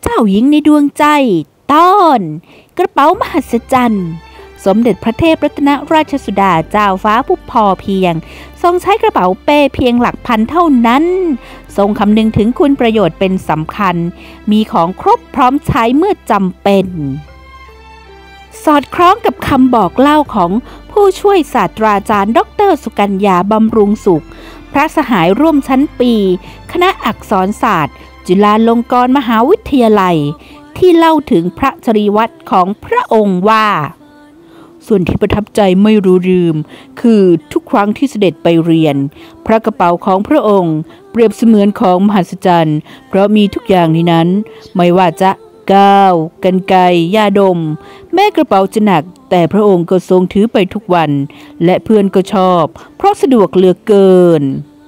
จ้าหญิงในดวงใจตอนกระเป๋ามหัศจรรย์สมเด็จพระเทพรัตนราชสุดาเจ้าฟ้าผู้พอเพียงทรงใช้กระเป๋าเป้เพียงหลักพันเท่านั้นทรงคำนึงถึงคุณประโยชน์เป็นสำคัญมีของครบพร้อมใช้เมื่อจำเป็นสอดคล้องกับคำบอกเล่าของผู้ช่วยศาสตราจารย์ดร.สุกัญญาบำรุงสุขพระสหายร่วมชั้นปีคณะอักษรศาสตร์จุฬาลงกรณ์มหาวิทยาลัยที่เล่าถึงพระจริยวัตรของพระองค์ว่าส่วนที่ประทับใจไม่รู้ลืมคือทุกครั้งที่เสด็จไปเรียนพระกระเป๋าของพระองค์เปรียบเสมือนของมหัศจรรย์เพราะมีทุกอย่างในนั้นไม่ว่าจะกาวกรรไกรยาดมแม้กระเป๋าจะหนักแต่พระองค์ก็ทรงถือไปทุกวันและเพื่อนก็ชอบเพราะสะดวกเหลือเกิน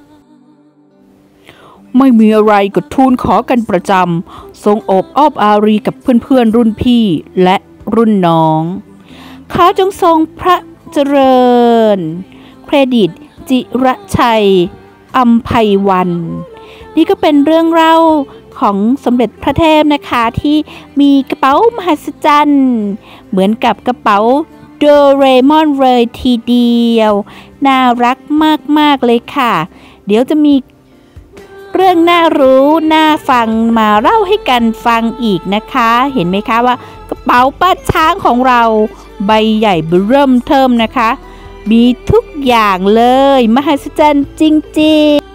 ไม่มีอะไรก็ทูลขอกันประจำทรงโอบอ้อมอารีกับเพื่อนๆรุ่นพี่และรุ่นน้องเขาจงทรงพระเจริญเครดิตจิรชัยอัมไพวันนี่ก็เป็นเรื่องเล่าของสมเด็จพระเทพนะคะที่มีกระเป๋ามหัศจรรย์เหมือนกับกระเป๋าโดเรมอนเลยทีเดียวน่ารักมากๆเลยค่ะเดี๋ยวจะมีเรื่องน่ารู้น่าฟังมาเล่าให้กันฟังอีกนะคะเห็นไหมคะว่ากระเป๋าป้าช้างของเราใบใหญ่เริ่มเทิมนะคะมีทุกอย่างเลยมหัศจรรย์จริงๆ